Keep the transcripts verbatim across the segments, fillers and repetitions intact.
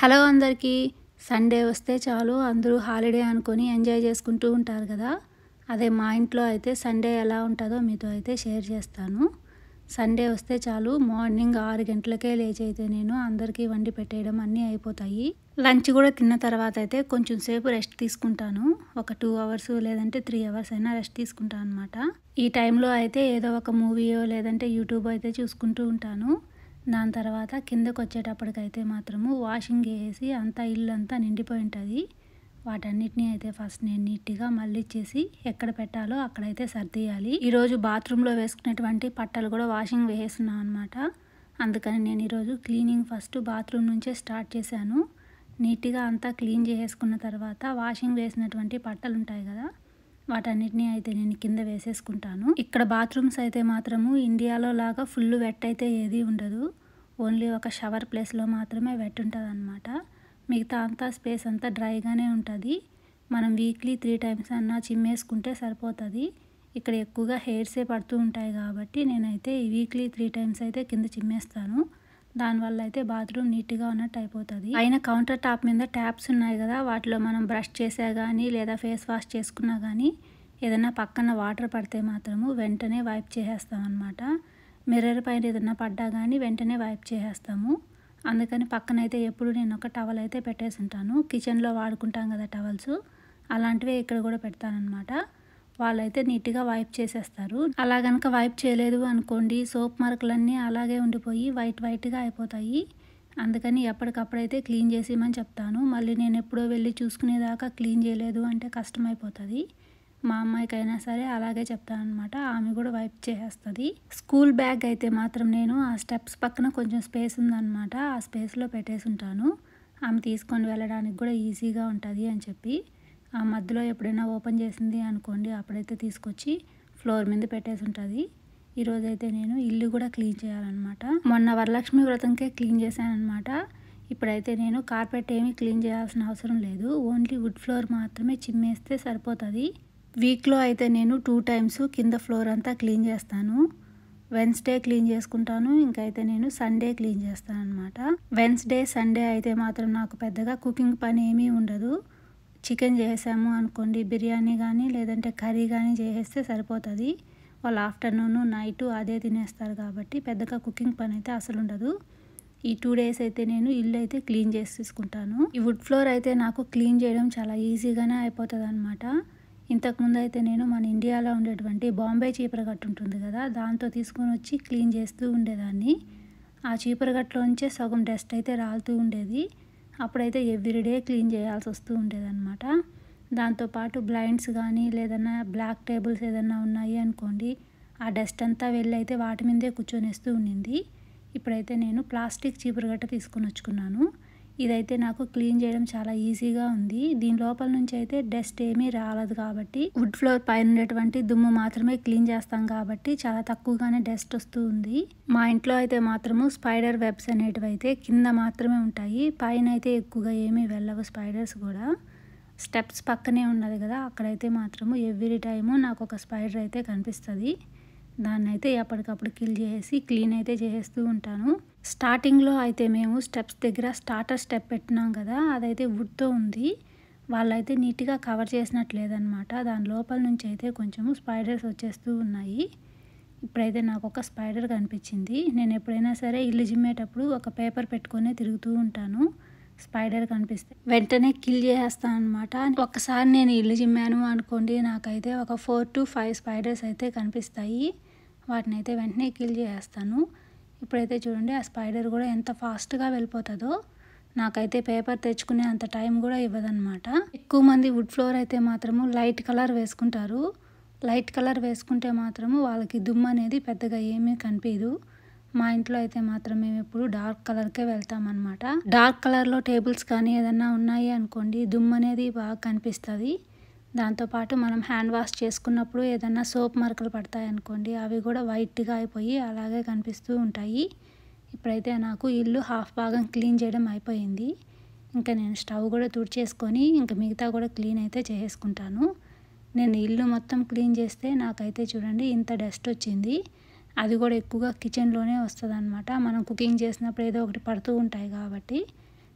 Hello అందరికీ. Sunday వస్తే చాలు అందరూ హాలిడే అనుకొని ఎంజాయ్ చేసుకుంటూ ఉంటారు కదా. అదే మా ఇంట్లో అయితే సండే ఎలా ఉంటుందో మీతో అయితే షేర్ చేస్తాను. సండే వస్తే చాలు మార్నింగ్ ఆరు గంటలకే లేచి అయితే నేను అందరికీ వండి పెట్టేయడం అన్నీ అయిపోతాయి. లంచ్ కూడా తిన్న తర్వాత అయితే కొంచెం సేపు రెస్ట్ తీసుకుంటాను. ఒక టూ అవర్స్ లేదంటే త్రీ అవర్స్ అయినా రెస్ట్ తీసుకుంటాను అనమాట. ఈ టైంలో అయితే ఏదో ఒక మూవీయో లేదంటే యూట్యూబ్ అయితే చూసుకుంటూ ఉంటాను. దాని తర్వాత కిందకు వచ్చేటప్పటికైతే మాత్రము వాషింగ్ వేసి అంతా ఇల్లు అంతా నిండిపోయి ఉంటుంది. వాటన్నిటిని అయితే ఫస్ట్ నేను నీట్గా మళ్ళీ ఇచ్చేసి ఎక్కడ పెట్టాలో అక్కడైతే సర్దేయాలి. ఈరోజు బాత్రూంలో వేసుకునేటువంటి పట్టలు కూడా వాషింగ్ వేసేస్తున్నాను అనమాట. అందుకని నేను ఈరోజు క్లీనింగ్ ఫస్ట్ బాత్రూమ్ నుంచే స్టార్ట్ చేశాను. నీట్గా అంతా క్లీన్ చేసుకున్న తర్వాత వాషింగ్ వేసినటువంటి పట్టలు ఉంటాయి కదా, వాటన్నిటిని అయితే నేను కింద వేసేసుకుంటాను. ఇక్కడ బాత్రూమ్స్ అయితే మాత్రము ఇండియాలో లాగా ఫుల్ వెట్ అయితే ఏది ఉండదు. ఓన్లీ ఒక షవర్ ప్లేస్లో మాత్రమే వెట్ ఉంటుంది అనమాట. మిగతా అంతా స్పేస్ అంతా డ్రైగానే ఉంటుంది. మనం వీక్లీ త్రీ టైమ్స్ అన్నా చిమ్మేసుకుంటే సరిపోతుంది. ఇక్కడ ఎక్కువగా హెయిర్సే పడుతూ ఉంటాయి కాబట్టి నేనైతే వీక్లీ త్రీ టైమ్స్ అయితే కింద చిమ్మేస్తాను. దానివల్ల అయితే బాత్రూమ్ నీట్గా ఉన్నట్టు అయిపోతుంది. పైన కౌంటర్ టాప్ మీద ట్యాప్స్ ఉన్నాయి కదా, వాటిలో మనం బ్రష్ చేసా కానీ లేదా ఫేస్ వాష్ చేసుకున్నా కానీ ఏదైనా పక్కన వాటర్ పడితే మాత్రము వెంటనే వైప్ చేసేస్తాం అనమాట. మిర్రర్ పైన ఏదైనా పడ్డా కానీ వెంటనే వైప్ చేసేస్తాము. అందుకని పక్కన అయితే ఎప్పుడు నేను ఒక టవల్ అయితే పెట్టేసి ఉంటాను. కిచెన్లో వాడుకుంటాం కదా టవల్స్, అలాంటివే ఇక్కడ కూడా పెడతానమాట. వాళ్ళైతే నీట్గా వైప్ చేసేస్తారు. అలా కనుక వైప్ చేయలేదు అనుకోండి, సోప్ మార్కులన్నీ అలాగే ఉండిపోయి వైట్ వైట్గా అయిపోతాయి. అందుకని ఎప్పటికప్పుడైతే క్లీన్ చేసేయమని చెప్తాను. మళ్ళీ నేను ఎప్పుడో వెళ్ళి చూసుకునేదాకా క్లీన్ చేయలేదు అంటే కష్టమైపోతుంది. మా అమ్మాయికైనా సరే అలాగే చెప్తాను అనమాట. ఆమె కూడా వైప్ చేసేస్తుంది. స్కూల్ బ్యాగ్ అయితే మాత్రం నేను ఆ స్టెప్స్ పక్కన కొంచెం స్పేస్ ఉందన్నమాట, ఆ స్పేస్లో పెట్టేసి ఉంటాను. ఆమె తీసుకొని వెళ్ళడానికి కూడా ఈజీగా ఉంటుంది అని చెప్పి. ఆ మధ్యలో ఎప్పుడైనా ఓపెన్ చేసింది అనుకోండి, అప్పుడైతే తీసుకొచ్చి ఫ్లోర్ మీద పెట్టేసి ఉంటుంది. ఈరోజైతే నేను ఇల్లు కూడా క్లీన్ చేయాలన్నమాట. మొన్న వరలక్ష్మి వ్రతంకే క్లీన్ చేశాను అనమాట. ఇప్పుడైతే నేను కార్పెట్ ఏమీ క్లీన్ చేయాల్సిన అవసరం లేదు. ఓన్లీ వుడ్ ఫ్లోర్ మాత్రమే చిమ్మేస్తే సరిపోతుంది. వీక్లో అయితే నేను టూ టైమ్స్ కింద ఫ్లోర్ అంతా క్లీన్ చేస్తాను. వెన్స్డే క్లీన్ చేసుకుంటాను, ఇంకైతే నేను సండే క్లీన్ చేస్తాను అనమాట. వెన్స్డే సండే అయితే మాత్రం నాకు పెద్దగా కుకింగ్ పని ఏమీ ఉండదు. చికెన్ చేసాము అనుకోండి, బిర్యానీ కానీ లేదంటే కర్రీ కానీ చేసేస్తే సరిపోతుంది. వాళ్ళు ఆఫ్టర్నూన్ నైట్ అదే తినేస్తారు కాబట్టి పెద్దగా కుకింగ్ పని అయితే అసలు ఉండదు. ఈ టూ డేస్ అయితే నేను ఇల్లు అయితే క్లీన్ చేసి తీసుకుంటాను. ఈ వుడ్ ఫ్లోర్ అయితే నాకు క్లీన్ చేయడం చాలా ఈజీగానే అయిపోతుంది అనమాట. ఇంతకుముందు అయితే నేను మన ఇండియాలో ఉండేటువంటి బాంబే చీపురగట్టు ఉంటుంది కదా, దాంతో తీసుకొని వచ్చి క్లీన్ చేస్తూ ఉండేదాన్ని. ఆ చీపురగట్టులోంచే సగం డస్ట్ అయితే రాలుతూ ఉండేది. అప్పుడైతే ఎవ్రీడే క్లీన్ చేయాల్సి వస్తూ ఉండేదన్నమాట. దాంతోపాటు బ్లైండ్స్ కానీ లేదన్నా బ్లాక్ టేబుల్స్ ఏదన్నా ఉన్నాయి అనుకోండి, ఆ డస్ట్ అంతా వెళ్ళి అయితే వాటి మీదే కూర్చొనేస్తూ ఉండింది. ఇప్పుడైతే నేను ప్లాస్టిక్ చీపురగట్ట తీసుకొని వచ్చుకున్నాను. ఇదైతే నాకు క్లీన్ చేయడం చాలా ఈజీగా ఉంది. దీని లోపల నుంచి అయితే డస్ట్ ఏమీ రాలేదు కాబట్టి, వుడ్ ఫ్లోర్ పైన ఉండేటువంటి దుమ్ము మాత్రమే క్లీన్ చేస్తాం కాబట్టి చాలా తక్కువగానే డస్ట్ వస్తూ ఉంది. మా ఇంట్లో అయితే మాత్రము స్పైడర్ వెబ్స్ అనేటివి అయితే కింద మాత్రమే ఉంటాయి. పైన అయితే ఎక్కువగా ఏమీ వెళ్ళవు స్పైడర్స్ కూడా. స్టెప్స్ పక్కనే ఉన్నది కదా, అక్కడైతే మాత్రము ఎవ్రీ టైము నాకు ఒక స్పైడర్ అయితే కనిపిస్తుంది. దాన్ని అయితే ఎప్పటికప్పుడు కిల్ చేసి క్లీన్ అయితే చేస్తూ ఉంటాను. స్టార్టింగ్లో అయితే మేము స్టెప్స్ దగ్గర స్టార్టర్ స్టెప్ పెట్టినాం కదా, అదైతే వుడ్తో ఉంది. వాళ్ళైతే నీట్గా కవర్ చేసినట్లేదనమాట. దాని లోపల నుంచి అయితే కొంచెము స్పైడర్స్ వచ్చేస్తూ ఉన్నాయి. ఇప్పుడైతే నాకు ఒక స్పైడర్ కనిపించింది. నేను ఎప్పుడైనా సరే ఇల్లు జిమ్మేటప్పుడు ఒక పేపర్ పెట్టుకొని తిరుగుతూ ఉంటాను. స్పైడర్ కనిపిస్తే వెంటనే కిల్ చేసేస్తాను అనమాట. ఒక్కసారి నేను ఇల్లు జిమ్మాను అనుకోండి, నాకైతే ఒక ఫోర్ టు ఫైవ్ స్పైడర్స్ అయితే కనిపిస్తాయి. వాటిని అయితే వెంటనే కిల్ చేసేస్తాను. ఇప్పుడైతే చూడండి, ఆ స్పైడర్ కూడా ఎంత ఫాస్ట్గా వెళ్ళిపోతుందో. నాకైతే పేపర్ తెచ్చుకునే అంత టైం కూడా ఇవ్వదన్నమాట. ఎక్కువ మంది వుడ్ ఫ్లోర్ అయితే మాత్రము లైట్ కలర్ వేసుకుంటారు. లైట్ కలర్ వేసుకుంటే మాత్రము వాళ్ళకి దుమ్ము అనేది పెద్దగా ఏమీ కనిపించదు. మా ఇంట్లో అయితే మాత్రం మేము ఎప్పుడు డార్క్ కలర్కే వెళ్తామన్నమాట. డార్క్ కలర్లో టేబుల్స్ కానీ ఏదన్నా ఉన్నాయి అనుకోండి, దుమ్ము అనేది బాగా కనిపిస్తుంది. దాంతోపాటు మనం హ్యాండ్ వాష్ చేసుకున్నప్పుడు ఏదన్నా సోప్ మరకలు పడతాయి అనుకోండి, అవి కూడా వైట్గా అయిపోయి అలాగే కనిపిస్తూ ఉంటాయి. ఇప్పుడైతే నాకు ఇల్లు హాఫ్ భాగం క్లీన్ చేయడం అయిపోయింది. ఇంకా నేను స్టవ్ కూడా తుడిచేసుకొని ఇంకా మిగతా కూడా క్లీన్ అయితే చేసుకుంటాను. నేను ఇల్లు మొత్తం క్లీన్ చేస్తే నాకైతే చూడండి ఇంత డస్ట్ వచ్చింది. అది కూడా ఎక్కువగా కిచెన్లోనే వస్తుంది అనమాట. మనం కుకింగ్ చేసినప్పుడు ఏదో ఒకటి పడుతూ ఉంటాయి కాబట్టి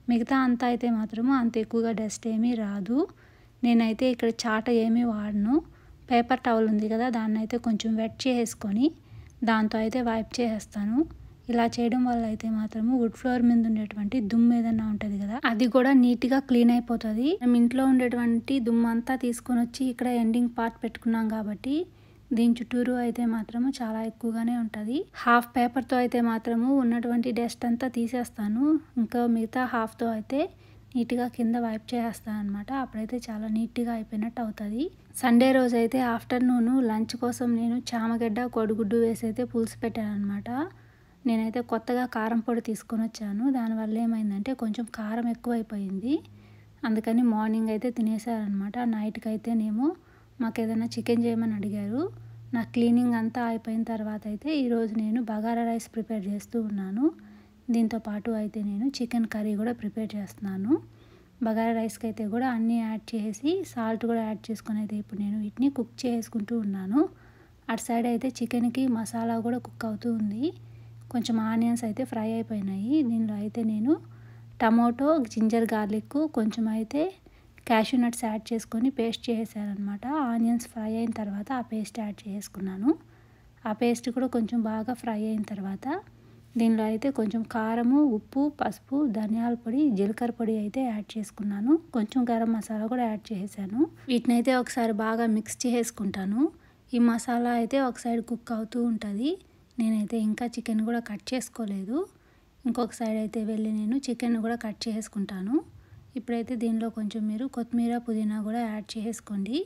మిగతా అంతా అయితే మాత్రము అంత ఎక్కువగా డస్ట్ ఏమీ రాదు. నేనైతే ఇక్కడ చాట ఏమీ వాడను. పేపర్ టవల్ ఉంది కదా, దాన్ని అయితే కొంచెం వెట్ చేసుకొని దాంతో అయితే వైప్ చేసేస్తాను. ఇలా చేయడం వల్ల అయితే మాత్రము వుడ్ ఫ్లోర్ మీద ఉండేటువంటి దుమ్ము ఏదైనా ఉంటుంది కదా, అది కూడా నీట్గా క్లీన్ అయిపోతుంది. మనం ఇంట్లో ఉండేటువంటి దుమ్ము అంతా తీసుకొని వచ్చి ఇక్కడ ఎండింగ్ పార్ట్ పెట్టుకున్నాం కాబట్టి దీని చుట్టూరు అయితే మాత్రము చాలా ఎక్కువగానే ఉంటుంది. హాఫ్ పేపర్తో అయితే మాత్రము ఉన్నటువంటి డస్ట్ అంతా తీసేస్తాను. ఇంకా మిగతా హాఫ్తో అయితే నీట్గా కింద వైప్ చేసేస్తాను అనమాట. అప్పుడైతే చాలా నీట్గా అయిపోయినట్టు అవుతుంది. సండే రోజు అయితే ఆఫ్టర్నూన్ లంచ్ కోసం నేను చామగడ్డ కోడిగుడ్డు వేసి అయితే పులుసు పెట్టాను అనమాట. నేనైతే కొత్తగా కారం పొడి తీసుకొని వచ్చాను. దానివల్ల ఏమైందంటే కొంచెం కారం ఎక్కువైపోయింది. అందుకని మార్నింగ్ అయితే తినేసారనమాట. నైట్కి అయితేనేమో మాకు ఏదైనా చికెన్ చేయమని అడిగారు. నా క్లీనింగ్ అంతా అయిపోయిన తర్వాత అయితే ఈరోజు నేను బగారా రైస్ ప్రిపేర్ చేస్తూ ఉన్నాను. దీంతో పాటు అయితే నేను చికెన్ కర్రీ కూడా ప్రిపేర్ చేస్తున్నాను. బగారా రైస్కి అయితే కూడా అన్నీ యాడ్ చేసి సాల్ట్ కూడా యాడ్ చేసుకొని అయితే ఇప్పుడు నేను వీటిని కుక్ చేసుకుంటూ ఉన్నాను. అటు సైడ్ అయితే చికెన్కి మసాలా కూడా కుక్ అవుతూ ఉంది. కొంచెం ఆనియన్స్ అయితే ఫ్రై అయిపోయినాయి. దీనిలో అయితే నేను టమోటో, జింజర్ గార్లిక్, కొంచెం అయితే క్యాషూ నట్స్ యాడ్ చేసుకొని పేస్ట్ చేసేసారనమాట. ఆనియన్స్ ఫ్రై అయిన తర్వాత ఆ పేస్ట్ యాడ్ చేసుకున్నాను. ఆ పేస్ట్ కూడా కొంచెం బాగా ఫ్రై అయిన తర్వాత దీనిలో అయితే కొంచెం కారము, ఉప్పు, పసుపు, ధనియాల పొడి, జీలకర్ర పొడి అయితే యాడ్ చేసుకున్నాను. కొంచెం గరం మసాలా కూడా యాడ్ చేసాను. వీటిని అయితే ఒకసారి బాగా మిక్స్ చేసుకుంటాను. ఈ మసాలా అయితే ఒక సైడ్ కుక్ అవుతూ ఉంటుంది. నేనైతే ఇంకా చికెన్ కూడా కట్ చేసుకోలేదు. ఇంకొక సైడ్ అయితే వెళ్ళి నేను చికెన్ కూడా కట్ చేసుకుంటాను. ఇప్పుడైతే దీనిలో కొంచెం మీరు కొత్తిమీర, పుదీనా కూడా యాడ్ చేసుకోండి.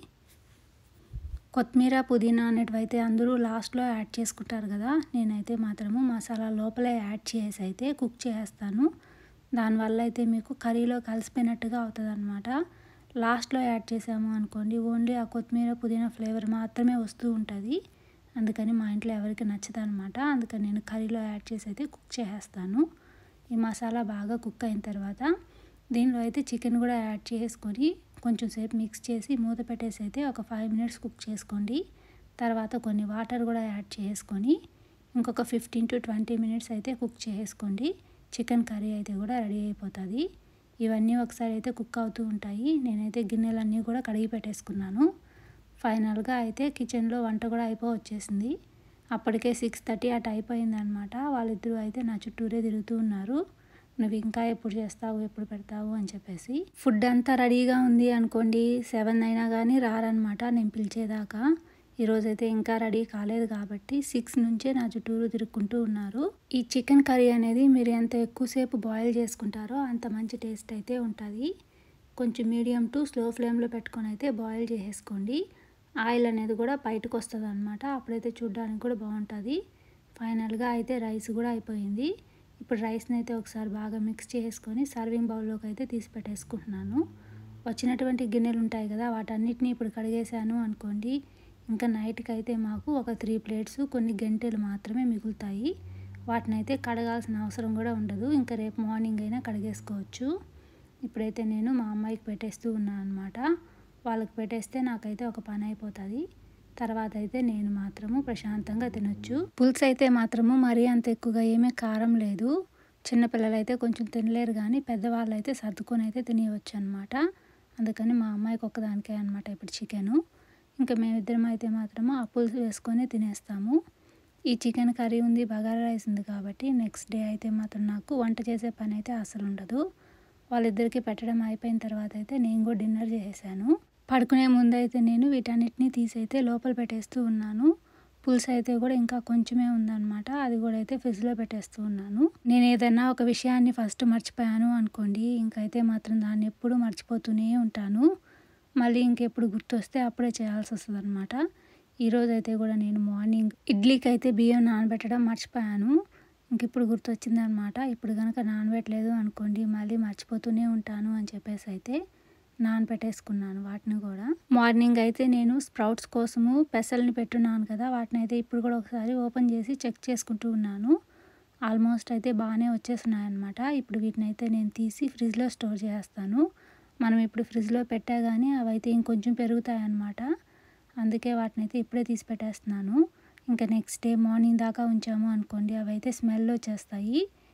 కొత్తిమీర, పుదీనా అనేటివైతే అందరూ లాస్ట్లో యాడ్ చేసుకుంటారు కదా, నేనైతే మాత్రము మసాలా లోపలే యాడ్ చేసి అయితే కుక్ చేస్తాను. దానివల్ల అయితే మీకు కర్రీలో కలిసిపోయినట్టుగా అవుతుంది అనమాట. లాస్ట్లో యాడ్ చేసాము అనుకోండి, ఓన్లీ ఆ కొత్తిమీర, పుదీనా ఫ్లేవర్ మాత్రమే వస్తూ ఉంటుంది. అందుకని మా ఇంట్లో ఎవరికి నచ్చదు అనమాట. అందుకని నేను కర్రీలో యాడ్ చేసి అయితే కుక్ చేసేస్తాను. ఈ మసాలా బాగా కుక్ అయిన తర్వాత దీనిలో అయితే చికెన్ కూడా యాడ్ చేసుకొని కొంచెం సేపు మిక్స్ చేసి మూత పెట్టేసి అయితే ఒక ఫైవ్ మినిట్స్ కుక్ చేసుకోండి. తర్వాత కొన్ని వాటర్ కూడా యాడ్ చేసుకొని ఇంకొక ఫిఫ్టీన్ టు ట్వంటీ మినిట్స్ అయితే కుక్ చేసుకోండి. చికెన్ కర్రీ అయితే కూడా రెడీ అయిపోతుంది. ఇవన్నీ ఒకసారి అయితే కుక్ అవుతూ ఉంటాయి. నేనైతే గిన్నెలన్నీ కూడా కడిగి పెట్టేసుకున్నాను. ఫైనల్గా అయితే కిచెన్లో వంట కూడా అయిపో వచ్చేసింది. అప్పటికే సిక్స్ థర్టీ అటు అయిపోయింది అనమాట. వాళ్ళిద్దరూ అయితే నా చుట్టూరే తిరుగుతూ ఉన్నారు. నువ్వు ఇంకా ఎప్పుడు చేస్తావు, ఎప్పుడు పెడతావు అని చెప్పేసి. ఫుడ్ అంతా రెడీగా ఉంది అనుకోండి, సెవెన్ అయినా కానీ రారనమాట నేను పిలిచేదాకా. ఈరోజైతే ఇంకా రెడీ కాలేదు కాబట్టి సిక్స్ నుంచే నా చుట్టూరు తిరుక్కుంటూ ఉన్నారు. ఈ చికెన్ కర్రీ అనేది మీరు ఎంత ఎక్కువసేపు బాయిల్ చేసుకుంటారో అంత మంచి టేస్ట్ అయితే ఉంటుంది. కొంచెం మీడియం టు స్లో ఫ్లేమ్లో పెట్టుకొని అయితే బాయిల్ చేసేసుకోండి. ఆయిల్ అనేది కూడా బయటకు వస్తుంది అనమాట. అప్పుడైతే చూడడానికి కూడా బాగుంటుంది. ఫైనల్గా అయితే రైస్ కూడా అయిపోయింది. ఇప్పుడు రైస్ని అయితే ఒకసారి బాగా మిక్స్ చేసుకొని సర్వింగ్ బౌల్లోకి అయితే తీసి పెట్టేసుకుంటున్నాను. వచ్చినటువంటి గిన్నెలు ఉంటాయి కదా, వాటన్నిటిని ఇప్పుడు కడిగేసాను అనుకోండి, ఇంకా నైట్కి అయితే మాకు ఒక త్రీ ప్లేట్స్ కొన్ని గంటెలు మాత్రమే మిగులుతాయి. వాటిని అయితే కడగాల్సిన అవసరం కూడా ఉండదు. ఇంకా రేపు మార్నింగ్ అయినా కడిగేసుకోవచ్చు. ఇప్పుడైతే నేను మా అమ్మాయికి పెట్టేస్తూ ఉన్నాను అనమాట. వాళ్ళకి పెట్టేస్తే నాకైతే ఒక పని అయిపోతుంది. తర్వాత అయితే నేను మాత్రము ప్రశాంతంగా తినొచ్చు. పులుసు అయితే మాత్రము మరీ అంత ఎక్కువగా ఏమీ కారం లేదు. చిన్నపిల్లలు అయితే కొంచెం తినలేరు, కానీ పెద్దవాళ్ళు అయితే సర్దుకొని అయితే తినేయవచ్చు అనమాట. అందుకని మా అమ్మాయికి ఒక్కదానికే అనమాట ఇప్పుడు చికెను. ఇంకా మేమిద్దరం అయితే మాత్రము ఆ పులుసు వేసుకొని తినేస్తాము. ఈ చికెన్ కర్రీ ఉంది, బగారా రైస్ ఉంది కాబట్టి నెక్స్ట్ డే అయితే మాత్రం నాకు వంట చేసే పని అయితే అసలు ఉండదు. వాళ్ళిద్దరికీ పెట్టడం అయిపోయిన తర్వాత అయితే నేను కూడా డిన్నర్ చేసేసాను. పడుకునే ముందు అయితే నేను వీటన్నిటిని తీసి అయితే లోపల పెట్టేస్తూ ఉన్నాను. పులుసు అయితే కూడా ఇంకా కొంచెమే ఉందన్నమాట. అది కూడా అయితే ఫ్రిడ్జ్లో పెట్టేస్తూ ఉన్నాను. నేను ఏదైనా ఒక విషయాన్ని ఫస్ట్ మర్చిపోయాను అనుకోండి, ఇంకైతే మాత్రం దాన్ని ఎప్పుడూ మర్చిపోతూనే ఉంటాను. మళ్ళీ ఇంకెప్పుడు గుర్తొస్తే అప్పుడే చేయాల్సి వస్తుంది అనమాట. ఈరోజు అయితే కూడా నేను మార్నింగ్ ఇడ్లీకి అయితే బియ్యం నానబెట్టడం మర్చిపోయాను. ఇంక ఇప్పుడు గుర్తొచ్చిందనమాట. ఇప్పుడు కనుక నానబెట్టలేదు అనుకోండి మళ్ళీ మర్చిపోతూనే ఉంటాను అని చెప్పేసి అయితే నానబెట్టేసుకున్నాను వాటిని కూడా. మార్నింగ్ అయితే నేను స్ప్రౌట్స్ కోసము పెసల్ని పెట్టున్నాను కదా, వాటిని అయితే ఇప్పుడు కూడా ఒకసారి ఓపెన్ చేసి చెక్ చేసుకుంటూ ఉన్నాను. ఆల్మోస్ట్ అయితే బాగానే వచ్చేస్తున్నాయి అనమాట. ఇప్పుడు వీటిని అయితే నేను తీసి ఫ్రిడ్జ్లో స్టోర్ చేస్తాను. మనం ఇప్పుడు ఫ్రిడ్జ్లో పెట్టా కానీ అవి అయితే ఇంకొంచెం పెరుగుతాయి అన్నమాట. అందుకే వాటిని అయితే ఇప్పుడే తీసి పెట్టేస్తున్నాను. ఇంకా నెక్స్ట్ డే మార్నింగ్ దాకా ఉంచాము అనుకోండి, అవి అయితే స్మెల్ వచ్చేస్తాయి.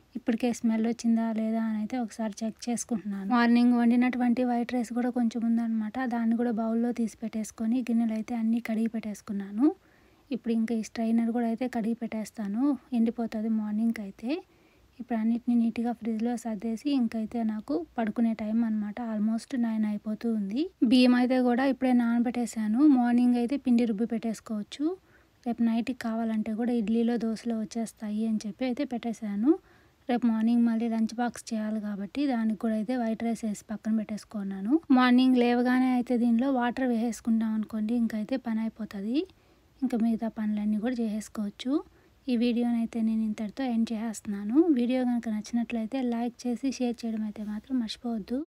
ఇప్పటికే స్మెల్ వచ్చిందా లేదా అని అయితే ఒకసారి చెక్ చేసుకుంటున్నాను. మార్నింగ్ వండినటువంటి వైట్ రైస్ కూడా కొంచెం ఉందన్నమాట. దాన్ని కూడా బౌల్లో తీసి పెట్టేసుకొని గిన్నెలు అయితే అన్నీ కడిగి పెట్టేసుకున్నాను. ఇప్పుడు ఇంకా ఈ స్ట్రైనర్ కూడా అయితే కడిగి పెట్టేస్తాను, ఎండిపోతుంది మార్నింగ్కి అయితే. ఇప్పుడు అన్నిటిని నీట్గా ఫ్రిడ్జ్లో సర్దేసి ఇంకైతే నాకు పడుకునే టైం అనమాట. ఆల్మోస్ట్ నైన్ అయిపోతూ ఉంది. బియ్యం అయితే కూడా ఇప్పుడే నానబెట్టేశాను. మార్నింగ్ అయితే పిండి రుబ్బి పెట్టేసుకోవచ్చు. రేపు నైట్కి కావాలంటే కూడా ఇడ్లీలో దోశలో వచ్చేస్తాయి అని చెప్పి అయితే పెట్టేశాను. రేపు మార్నింగ్ మళ్ళీ లంచ్ బాక్స్ చేయాలి కాబట్టి దానికి కూడా అయితే వైట్ రైస్ వేసి పక్కన పెట్టేసుకున్నాను. మార్నింగ్ లేవగానే అయితే దీనిలో వాటర్ వేసేసుకుంటాం అనుకోండి, ఇంకైతే పని అయిపోతుంది. ఇంకా మిగతా పనులన్నీ కూడా చేసేసుకోవచ్చు. ఈ వీడియోని అయితే నేను ఇంతటితో ఎండ్ చేసేస్తున్నాను. వీడియో కనుక నచ్చినట్లయితే లైక్ చేసి షేర్ చేయడం అయితే మాత్రం మర్చిపోవద్దు.